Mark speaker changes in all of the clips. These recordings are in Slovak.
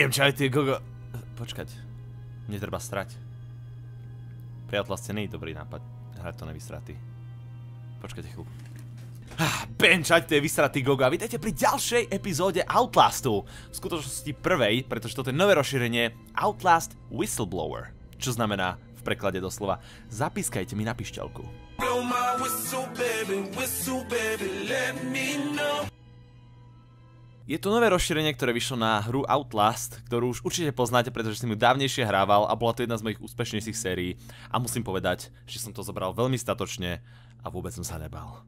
Speaker 1: Benčajte, gogo... Počkať. Netreba strať. Priateľ nie je dobrý nápad. Hrať to nevysratý. Počkajte chvíľu. Benčajte, vysratý gogo. A vítajte pri ďalšej epizóde Outlastu. V skutočnosti prvej, pretože toto je nové rozšírenie Outlast Whistleblower. Čo znamená v preklade doslova zapískajte mi na pišťalku. Je to nové rozšírenie, ktoré vyšlo na hru Outlast, ktorú už určite poznáte, pretože som ju dávnejšie hrával a bola to jedna z mojich úspešnejších sérií. A musím povedať, že som to zobral veľmi statočne a vôbec som sa nebal.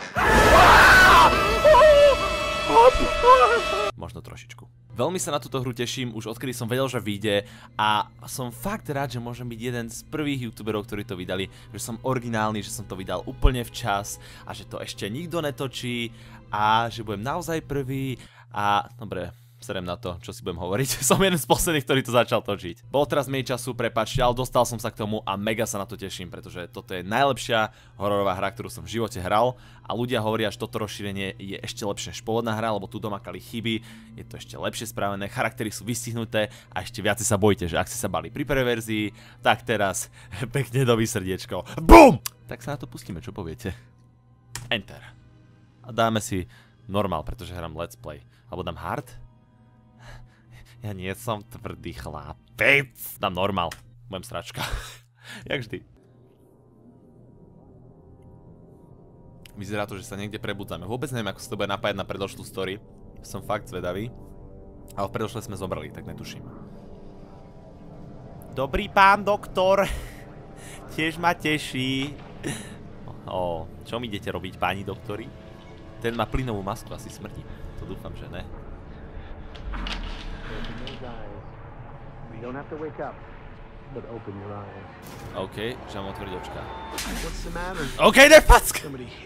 Speaker 1: Možno trošičku. Veľmi sa na túto hru teším, už odkedy som vedel, že vyjde a som fakt rád, že môžem byť jeden z prvých youtuberov, ktorí to vydali, že som originálny, že som to vydal úplne včas a že to ešte nikto netočí a že budem naozaj prvý a dobre, serem na to, čo si budem hovoriť. Som jeden z posledných, ktorý to začal točiť. Bolo teraz menej času, prepáčte, ale dostal som sa k tomu a mega sa na to teším, pretože toto je najlepšia hororová hra, ktorú som v živote hral a ľudia hovoria, že toto rozšírenie je ešte lepšie než pôvodná hra, lebo tu domakali chyby, je to ešte lepšie spravené, charaktery sú vystihnuté a ešte viac sa bojíte, že ak ste sa bali pri prvej verzii, tak teraz pekne dobí srdiečko. BUM! Tak sa na to pustíme, čo poviete? Enter. A dáme si normál, pretože hrám let's play. Alebo dám hard? Ja nie som tvrdý chlapec. Dám normál. Budem sračka. Jak vždy. Vyzerá to, že sa niekde prebudzame. Vôbec neviem, ako sa to bude napájať na predošlú story. Som fakt zvedavý. Ale v predošle sme zobrali, tak netuším. Dobrý pán doktor. Tiež ma teší. Čo mi idete robiť, páni doktori? Ten má plynovú masku, asi smrdí. To dúfam, že ne. OK, že mám otvoriť očka. OK, nepack!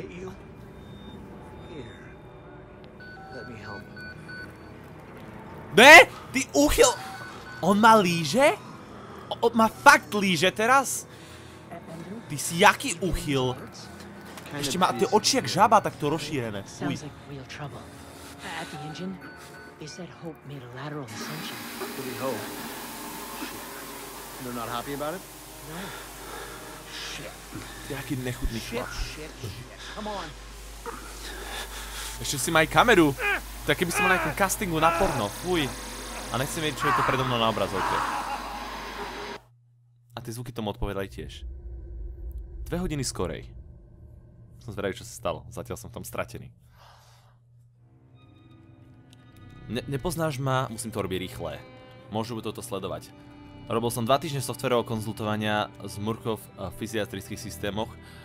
Speaker 1: Ne? Ty úchyl... On ma líže? On ma fakt líže teraz? Ty si jaký úchyl? Ešte má tie oči jak žaba, tak to rozšírené. Uj.
Speaker 2: At the engine, they said Hope made a lateral ascension.
Speaker 3: What do you hope? They're not happy about it?
Speaker 2: No.
Speaker 3: Shit.
Speaker 1: Jaký nechutný chlap.
Speaker 3: Shit. Come on.
Speaker 1: Ešte si má aj kameru. Tak keby som mal nejakom castingu na porno. Fuj. A nechcem vedieť, čo je to predo mnou na obrazovke. A tie zvuky tomu odpovedali tiež. 2 hodiny skorej. Som zvedavý, čo sa stalo. Zatiaľ som v tom stratený. Nepoznáš ma, musím to robiť rýchle. Môžu by toto sledovať. Robil som 2 týždne softverového konzultovania z Murkov v fyziatrických systémoch.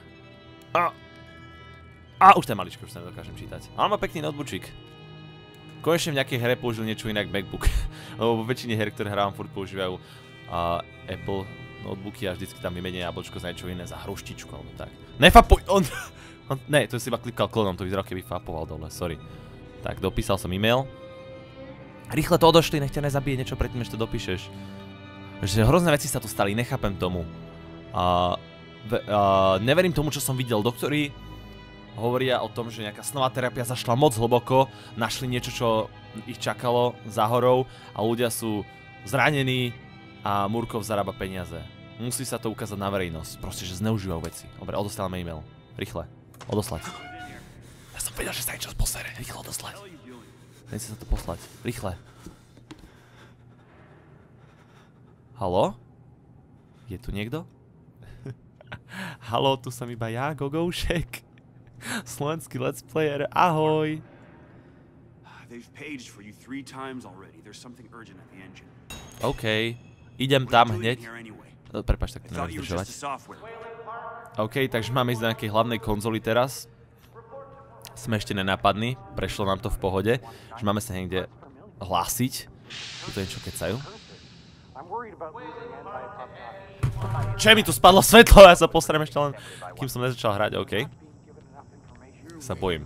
Speaker 1: Už to je maličko, už sa nedokážem čítať. Ale má pekný noteboočik. Konečne v nejakej hre použil niečo inak MacBook. Lebo vo väčšine her, ktoré hrávam, furt používajú Apple notebooky a vždycky tam vymenia jablčko za niečo iné, za hruštičku alebo tak. Nefapuj! Ne, to si iba klikal klonom, to vyzeral, keby fapoval dole, sorry. Tak, dopísal som e-mail. Rýchle to odošli, nech ťa nezabije niečo predtým, než to dopíšeš. Že hrozné veci sa tu stali, nechápem tomu. Neverím tomu, čo som videl. Doktori hovoria o tom, že nejaká snová terapia zašla moc hlboko, našli niečo, čo ich čakalo za horou a ľudia sú zranení a Murkov zarába peniaze. Musí sa to ukázať na verejnosť, proste, že zneužívajú veci. Dobre, odostávame e-mail. Rýchle, odoslať. Ja som vedel, že sa niečo posere. Rýchle odoslať. Nechce sa to poslať. Rýchle. Haló? Je tu niekto? Haló, tu som iba ja, Gogoušek. Slovenský let's player, ahoj. OK, idem tam hneď. Prepáč, tak to neviem zdržovať. OK, takže máme ísť do nejakej hlavnej konzoly teraz. Sme ešte nenápadní, prešlo nám to v pohode, že máme sa niekde hlásiť. Tu to niečo kecajú. Čo mi tu spadlo svetlo, ja sa postarám ešte len, kým som nezačal hrať, OK. Sa bojím.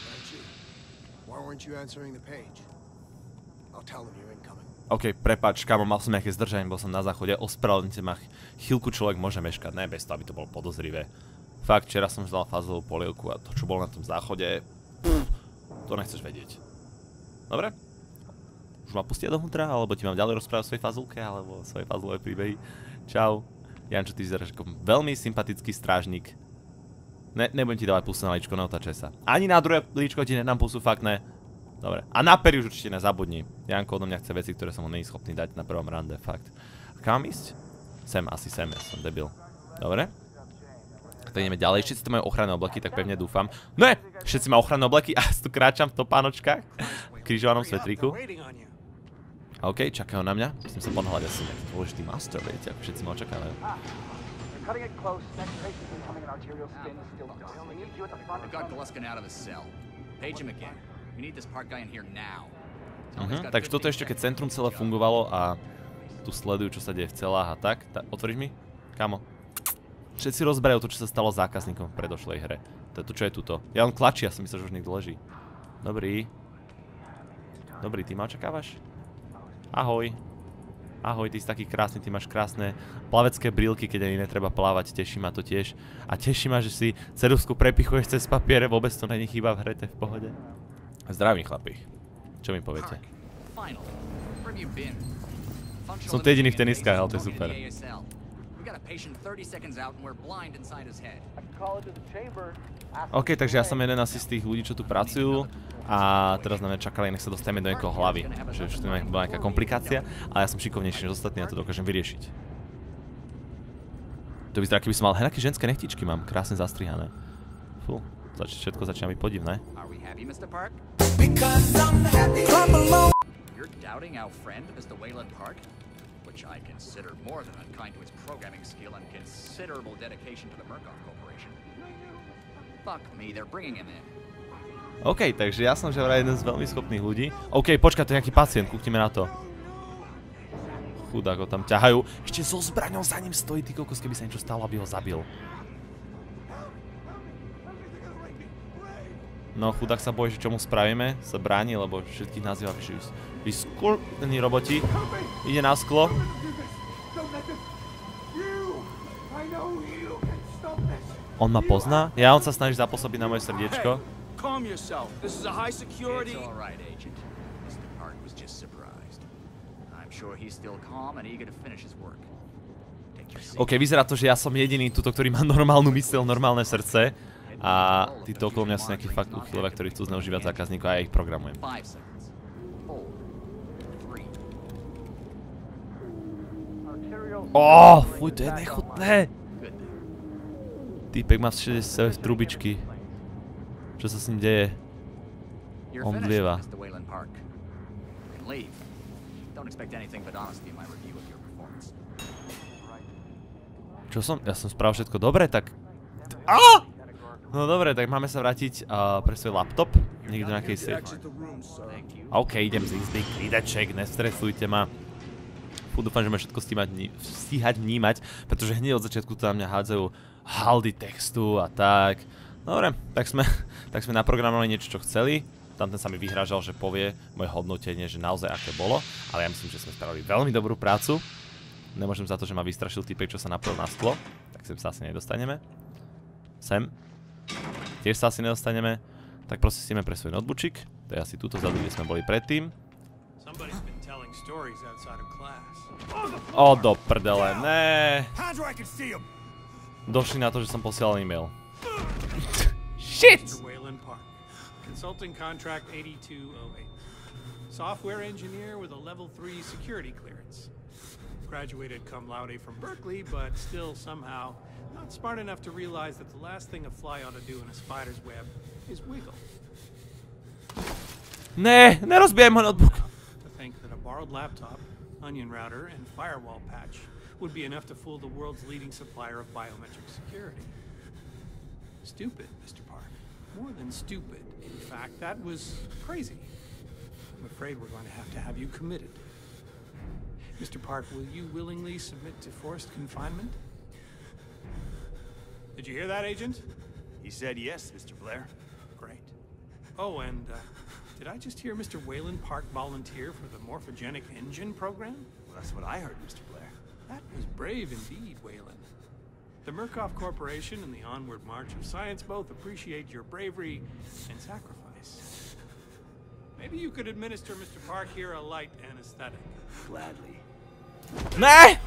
Speaker 1: OK, prepáč, kámo, mal som nejaké zdržanie, bol som na záchode, ospravedlňte ma, chvíľku človek môže meškať, ne bez toho, aby to bolo podozrivé. Fakt, včera som vzal fázovú polievku a to, čo bolo na tom záchode, to nechceš vedieť. Dobre? Už ma pustia dovnútra, alebo ti mám ďalej rozprávať o svojej fazulke, alebo o svojej fazulové príbehy. Čau. Jančo, ty vyzeráš ako veľmi sympatický strážnik. Nebudem ti dávať pusu na líčko, neotáčaj sa. Ani na druhé líčko ti nedám pusu, fakt ne. Dobre. A na pery už určite nezabudni. Janko odo mňa chce veci, ktoré som mu není schopný dať na prvom rande, fakt. A kam ísť? Sem, asi sem, ja som debil. Dobre. Tak ideme ďalej. Všetci tu majú ochranné obleky, tak pevne dúfam. Ne! Všetci majú ochranné obleky a tu kráčam v topánočkách. V krížovanom svetríku. OK, čakajú na mňa. Musím sa ponáhľať, ja som nejaký dôležitý master, viete, ako všetci ma očakávajú. Takže toto ešte keď centrum celé fungovalo a tu sledujú, čo sa deje v celách a tak. Otvoríš mi? Kamo? Všetci rozberajú to, čo sa stalo zákazníkom v predošlej hre. To je to, čo je tuto. Ja on klačí, ja som myslel, že už niekto leží. Dobrý. Dobrý, ty ma očakávaš? Ahoj. Ahoj, ty si taký krásny, ty máš krásne plavecké brílky, keď ani netreba plávať, teší ma to tiež. A teší ma, že si ceruzku prepichuješ cez papiere, vôbec to není chyba v hre, to je v pohode. Zdravím, chlapi. Čo mi poviete? Som tu jediný v teniskách, ale to je super. OK, takže ja som jeden asi z tých ľudí, čo tu pracujú a teraz na mňa čakali, nech sa dostaneme do niekoho hlavy. Že už tu bola nejaká komplikácia, ale ja som šikovnejší než ostatní a to dokážem vyriešiť. To vyzerá, keby som mal henaké ženské nechtičky, mám krásne zastrihané. Fú, všetko začína byť podivné.
Speaker 4: Which I consider more than unkind to its programming skill and considerable dedication to the Murkoff Corporation. Fuck me, they're bringing him in.
Speaker 1: OK, takže ja som že vraj jeden z veľmi schopných ľudí. OK, počkaj, to je nejaký pacient, kúknime na to. Chudák ho tam ťahajú. Ešte so zbraňou za ním stojí, ty kokos, keby sa niečo stalo, aby ho zabil. No, chudák sa bojí, že čo mu spravíme, sa bráni, lebo všetkých nazýva vyskurní roboti. Ide na sklo. On ma pozná? Ja, on sa snaží zapôsobiť na moje srdiečko. OK, vyzerá to, že ja som jediný tuto, ktorý má normálnu myseľ, normálne srdce. A títo okolo mňa sú nejakí fakt uchylovia, ktorí chcú zneužívať zákazníkov a ja ich programujem. Fuj, to je nechutné! Týpek má v trubičky. Čo sa s ním deje? On dlieva. Čo som? Ja som spravil všetko dobre, tak... No dobre, tak máme sa vrátiť pre svoj laptop. Niekde na nejakej safe. OK, idem z lízdy, klideček, nestresujte ma. Dúfam, že ma všetko stíhať vnímať, pretože hneď od začiatku to na mňa hádzajú haldy textu a tak. Dobre, tak sme naprogramovali niečo, čo chceli. Tam ten sa mi vyhrážal, že povie moje hodnotenie, že naozaj aké bolo. Ale ja myslím, že sme spravili veľmi dobrú prácu. Nemôžem za to, že ma vystrašil typek, čo sa naprel na sklo. Tak sem sa asi nedostaneme. Sem. Tiež sa asi nedostaneme. Tak prosím si ideme pre svoj notebookčik. To je asi túto vzadu, kde sme boli predtým. Do prdele, né. Došli na to, že som posielal e-mail. Shit!
Speaker 5: Consulting contract 8208. Software engineer with a level 3 security clearance. Graduated cum laude from Berkeley, but still somehow not smart enough to realize that the last thing a fly ought to do in a spider's web is wiggle.
Speaker 1: Ne, nerozbijaj môj notebook.
Speaker 5: To think that a borrowed laptop, onion router, and firewall patch would be enough to fool the world's leading supplier of biometric security. Stupid, Mr. Park. More than stupid. In fact, that was crazy. I'm afraid we're going to have you committed. Mr. Park, will you willingly submit to forced confinement? Did you hear that, Agent?
Speaker 3: He said yes, Mr. Blair.
Speaker 5: Great. Oh, and did I just hear Mr. Wayland Park volunteer for the Morphogenic Engine program?
Speaker 3: Well, that's what I heard, Mr. Blair.
Speaker 5: That was brave indeed, Wayland. The Murkoff Corporation and the onward march of science both appreciate your bravery and sacrifice. Maybe you could administer Mr. Park here a light anesthetic.
Speaker 3: Gladly.
Speaker 1: Ne!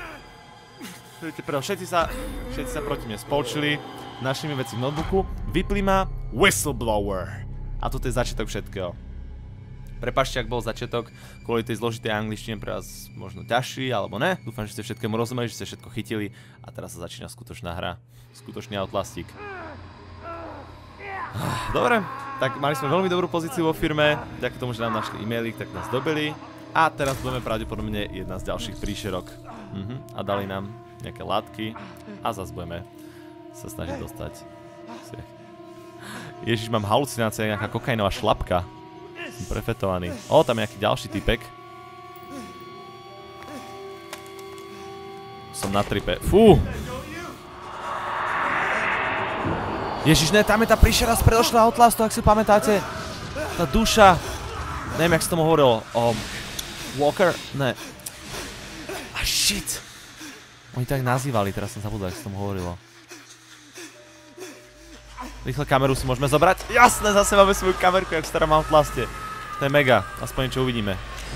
Speaker 1: Všetci sa proti mne spolčili, našli mi veci v notebooku, vypli ma whistleblower. A toto je začiatok všetkého. Prepáčte, ak bol začiatok kvôli tej zložitej angličtine pre vás možno ťažší, alebo ne. Dúfam, že ste všetkému rozumeli, že ste všetko chytili a teraz sa začína skutočná hra. Skutočný Outlastík. Dobre, tak mali sme veľmi dobrú pozíciu vo firme, vďaka tomu, že nám našli e-maily, tak nás dobili. A teraz budeme pravdepodobne jedna z ďalších príšerok. A dali nám nejaké látky a zase budeme sa snažiť dostať. Ježiš, mám halucinácie, nejaká kokainová šlapka. Som prefetovaný. O, tam je nejaký ďalší typek. Som na tripe. Fú! Ježiš, ne, tam je tá príšera z predošlého Outlastu, ak si pamätáte. Tá duša. Neviem, jak sa tomu hovorilo. Walker? Ne. A shit! Oni tak nazývali, teraz som zabudol, jak sa tomu hovorilo. Rýchle kameru si môžeme zobrať. Jasné, zase máme svoju kamerku, jak v starom Outlaste. To je mega, aspoň niečo uvidíme.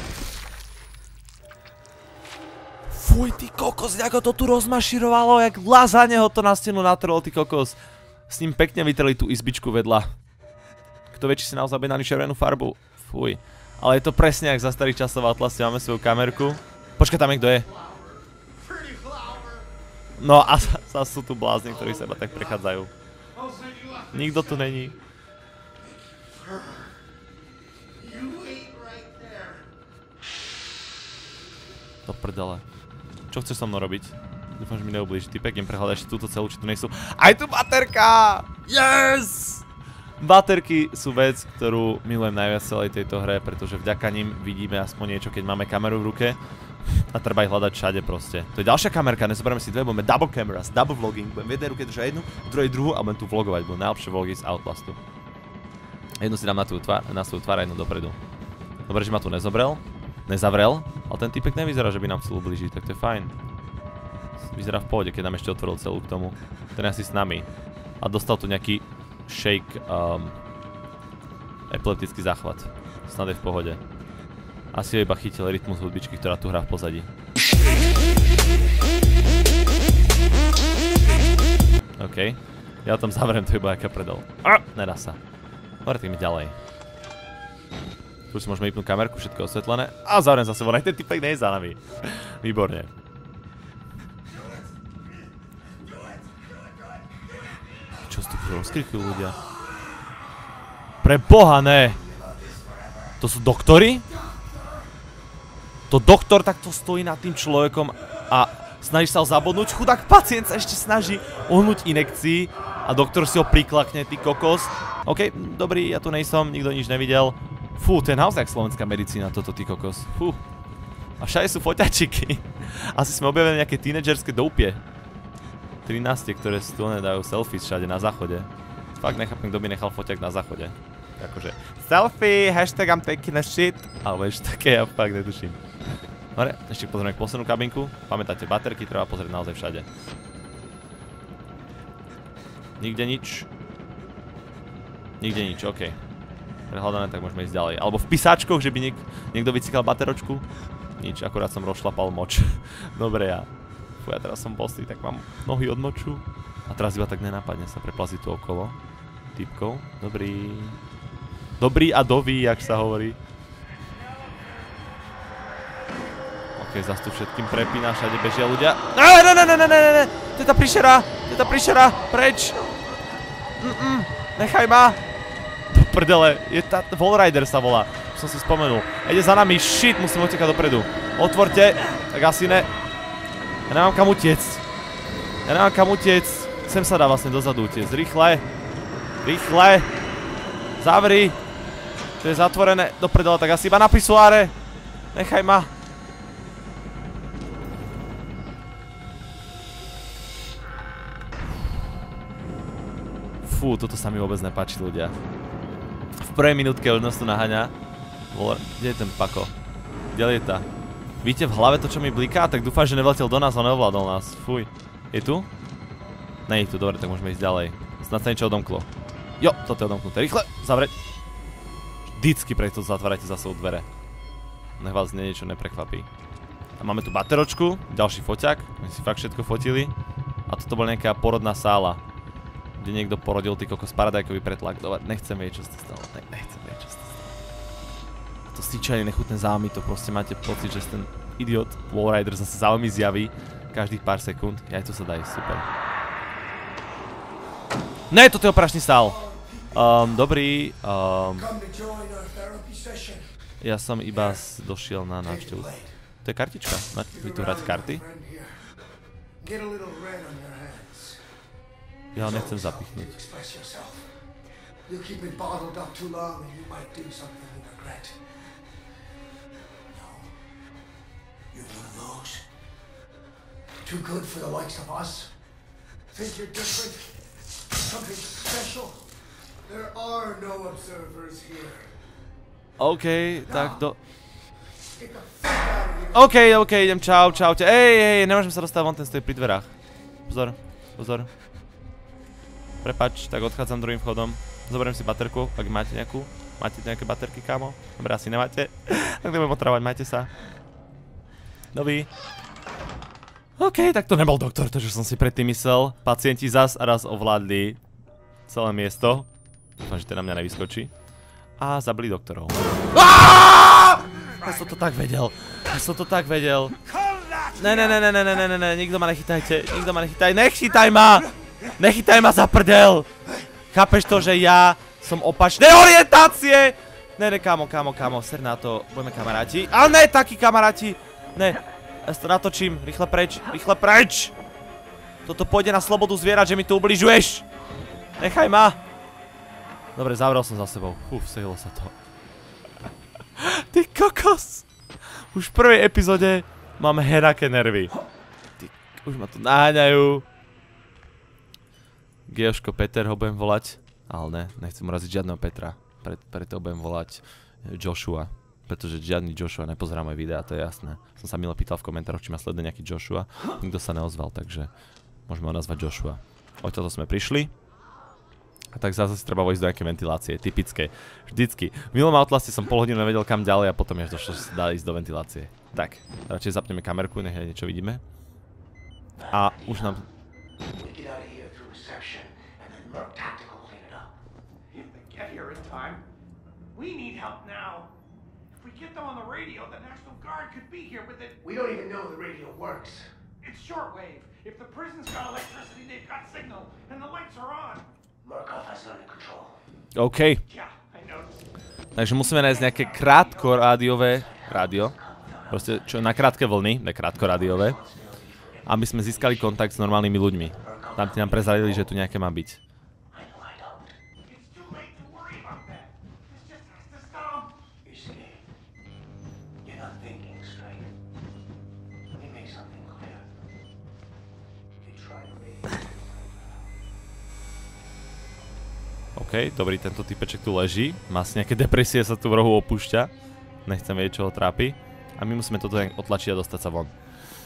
Speaker 1: Fuj, ty kokos, ako to tu rozmaširovalo, jak lazane ho to na stenu natrlo, ty kokos. S ním pekne vytreli tú izbičku vedľa. Kto vie, či si naozaj objednali červenú farbu? Fuj. Ale je to presne, jak za starých časov v Outlaste máme svoju kamerku. Počkaj, tam niekto je. No a zase sú tu blázni, ktorí seba tak prechádzajú. Nikto tu není. Do prdele. Čo chceš so mnou robiť? Dúfam, že mi neublíži. Typek, idem prehľadať ešte túto celú, či tu nejsú. Aj tu baterka! Yes! Baterky sú vec, ktorú milujem najviac celej tejto hre, pretože vďaka nim vidíme aspoň niečo, keď máme kameru v ruke. A treba ich hľadať všade proste. To je ďalšia kamerka, nezoberieme si dve, budeme double cameras, double vlogging. Budem v jednej ruke držať jednu, v druhej druhú a budem tu vlogovať. Budú najlepšie vlogy z Outlastu. Jednu si dám na svoju tvár a jednu dopredu. Dobre, že ma tu nezavrel, ale ten typek nevyzerá, že by nám chcel ublížiť, tak to je fajn. Vyzerá v pohode, keď nám ešte otvoril celú k tomu. Ten je asi s nami. A dostal tu nejaký shake, epileptický záchvat. Snad je v pohode. Asi ho iba chytil rytmus hudbičky, ktorá tu hrá v pozadí. OK. Ja tam zavriem, to iba aká predol. Nedá sa. Dobre, tak mi ďalej. Tu si môžeme vypnúť kamerku, všetko osvetlené. A zavriem zase von, aj ten typek nie je za nami. Výborne. Čo tu rozkrikujú ľudia? Pre Boha, ne! To sú doktori? To doktor takto stojí nad tým človekom a snaží sa ho zabodnúť. Chudák pacient sa ešte snaží ohnúť inekcii a doktor si ho priklakne, ty kokos. OK, dobrý, ja tu nejsom, nikto nič nevidel. Fú, to je naozaj slovenská medicína toto, ty kokos. Fú. A všade sú foťačiky. Asi sme objavili nejaké tínedžerské doupie. 13, ktoré si tu nedajú selfies všade na záchode. Fakt nechápem, kto by nechal foťak na záchode. Akože selfie, hashtag I'm taking a shit. Alebo ešte také, ja fakt netuším. Dobre, ešte pozrieme k poslednú kabinku. Pamätáte, baterky treba pozrieť naozaj všade. Nikde nič. Nikde nič, OK. Prehľadané, tak môžeme ísť ďalej. Alebo v písačkoch, že by niekto vycikal bateročku. Nič, akurát som rozšlapal moč. Dobre, ja. Fú, ja teraz som bostý, tak mám nohy od moču. A teraz iba tak nenápadne sa preplazí tu okolo. Typkov. Dobrý. Dobrý a dový, jak sa hovorí. OK, zas tu všetkým prepína, všade bežia ľudia. Ne. To je tá príšera. Preč. Nechaj ma. Do prdele, je tá Wallrider sa volá. Už som si spomenul. Ide za nami, shit, musím utekať dopredu. Otvorte, tak asi ne. Ja nemám kam utiec. Sem sa dá vlastne dozadu utiec. Rýchle. Zavri. To je zatvorené. Do prdele, tak asi iba na pisuáre. Nechaj ma. Fú, toto sa mi vôbec nepáči, ľudia. V prvej minútke od nás tu naháňa. Kde je ten pako? Kde lieta? Vidíte v hlave to, čo mi bliká? Tak dúfam, že nevletel do nás a neovládol nás. Fuj. Je tu? Nie je tu, dobre, tak môžeme ísť ďalej. Snad sa niečo odomklo. Jo, toto je odomknuté. Rýchle, zavrieť. vždycky preto zatvárajte za sebou dvere. Nech vás niečo neprekvapí. A máme tu bateročku, ďalší foťák, my si fakt všetko fotili. A toto bola nejaká porodná sála, kde niekto porodil ty kokos paradajkový pretlak. Nechcem vedieť, čo sa stalo. Nechcem vedieť, čo sa stalo. A to stýčanie nechutné zámy, to proste máte pocit, že ten idiot Wallrider zase za vami zjaví každých pár sekúnd. Aj to sa dá ísť, super. Ne, toto je operačný sál. Dobrý. Ja som iba došiel na návštevu. To je kartička. Vy tu hráte karty? Ja ho nechcem zapichnúť.
Speaker 6: Too good for the likes of us? Think you're different? Something special? There are no observers here.
Speaker 1: OK, tak do... OK, idem, čaute. Ej, nemôžem sa dostať von, ten stojí pri dverách. Pozor. Prepač, tak odchádzam druhým vchodom. Zoberiem si baterku, ak máte nejakú. Máte nejaké baterky, kámo? Dobre, asi nemáte. Tak nebudem otravať, majte sa. Dobrý. OK, tak to nebol doktor, to, čo som si predtým myslel. Pacienti zas a raz ovládli celé miesto. Dúfam, že teda mňa nevyskočí. A zabili doktorov. Ja som to tak vedel. Ne, nikto ma nechytajte. Nechytaj ma za prdel. Chápeš to, že ja som opačnej orientácie? Ne, kámo, ser na to. Budeme kamaráti. Ale ne, takí kamaráti. Ne, ja to natočím. Rýchle preč. Toto pôjde na slobodu zvierat, že mi tu ubližuješ. Nechaj ma. Dobre, zavrel som za sebou. Stihlo sa to. Ty kokos. Už v prvej epizóde mám heraké nervy. Už ma tu naháňajú. Geoško Peter ho budem volať. Ale ne, nechcem uraziť žiadneho Petra. Preto budem volať Joshua. Pretože žiadny Joshua nepozerá moje videá, to je jasné. Som sa milo pýtal v komentároch, či ma sleduje nejaký Joshua. Nikto sa neozval, takže môžeme ho nazvať Joshua. Odtiaľto sme prišli. A tak zase treba vojsť do nejaké ventilácie, typické. Vždycky. V minulom Outlaste som pol hodinu nevedel kam ďalej a potom až došlo, že sa dá ísť do ventilácie. Tak, radšej zapneme kamerku, nech aj niečo vidíme. A už nám...
Speaker 6: We don't even know the radio works.
Speaker 5: It's shortwave. If the prison's got electricity, they've got signal, and the lights are on.
Speaker 6: Murkoff has it under control.
Speaker 1: OK. Takže musíme nájsť nejaké krátkorádiové rádio. Proste čo na krátke vlny, ne krátkorádiové. Aby sme získali kontakt s normálnymi ľuďmi. Tam ti nám prezradili, že tu nejaké má byť. OK, dobrý, tento typeček tu leží. Má si nejaké depresie, sa tu v rohu opúšťa. Nechcem vedieť, čo ho trápi. A my musíme toto otlačiť a dostať sa von.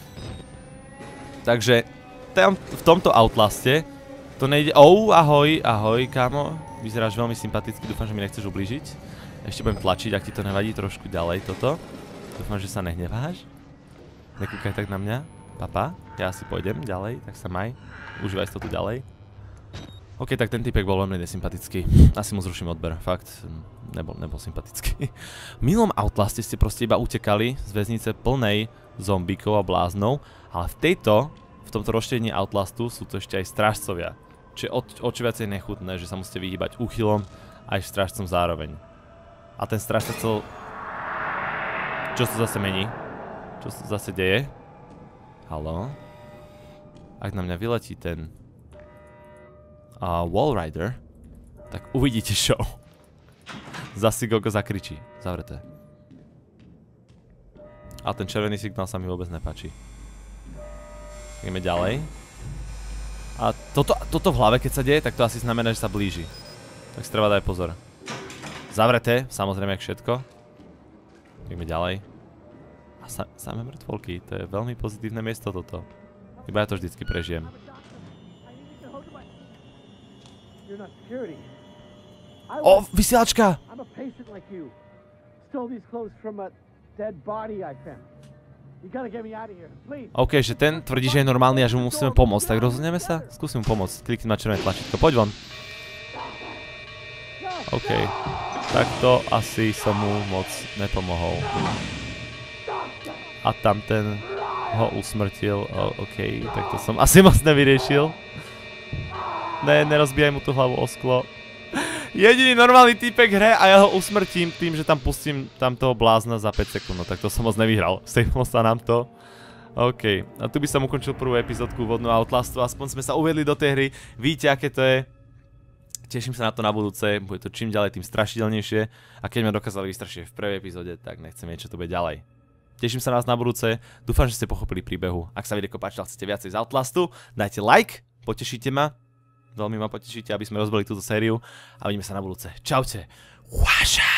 Speaker 1: Takže v tomto Outlaste to nejde... Ahoj, kámo. Vyzeráš veľmi sympaticky, dúfam, že mi nechceš ublížiť. Ešte budem tlačiť, ak ti to nevadí, trošku ďalej toto. Dúfam, že sa nehneváš. Nekúkaj tak na mňa. Papa, ja si pôjdem ďalej, tak sa maj. Užívaj to tu ďalej. OK, tak ten typek bol veľmi nesympatický. Asi mu zruším odber, fakt. Nebol sympatický. V minulom Outlaste ste proste iba utekali z väznice plnej zombíkov a bláznov, ale v tomto rozšírení Outlastu sú to ešte aj strážcovia. Čiže o čo viacej nechutné, že sa musíte vyhýbať úchylom aj strážcom zároveň. A ten strážca chcel... Čo sa zase mení? Čo sa zase deje? Haló? Ak na mňa vyletí ten... Wallrider, tak uvidíte show. Zasi Gogo zakričí. Zavreté. Ale ten červený signál sa mi vôbec nepáči. Ideme ďalej. A toto v hlave, keď sa deje, tak to asi znamená, že sa blíži. Tak si treba dať pozor. Zavreté, samozrejme, jak všetko. Ideme ďalej. A samé mŕtvolky, to je veľmi pozitívne miesto toto. Iba ja to vždycky prežijem. O, vysielačka!
Speaker 7: I'm a patient like you. Stole these clothes from a dead body I found. You gotta get me out of here, please.
Speaker 1: OK, že ten tvrdí, že je normálny a že mu musíme pomôcť, tak rozhodneme sa? Skúsim mu pomôcť, klikni na červené tlačítko, poď von. OK, tak to asi som mu moc nepomohol. A tam ten ho usmrtil, OK, tak to som asi moc nevyriešil. Ne, nerozbijaj mu tú hlavu o sklo. Jediný normálny týpek hre a ja ho usmrtím tým, že tam pustím tam toho blázna za 5 sekúnd, no tak to som moc nevyhral. Stejlo sa nám to. OK, a tu by som ukončil prvú epizódku vodnú Outlastu, aspoň sme sa uviedli do tej hry, víte aké to je. Teším sa na to na budúce, bude to čím ďalej tým strašidelnejšie a keď ma dokázali vystrašiť v prvej epizóde, tak nechcem vedieť, čo to bude ďalej. Teším sa na vás na budúce, dúfam, že ste pochopili príbehu. Ak sa video páčilo a chcete viacej z Outlastu, dajte like, potešíte ma. Veľmi ma potešíte, aby sme rozbili túto sériu a vidíme sa na budúce. Čaute. Waša.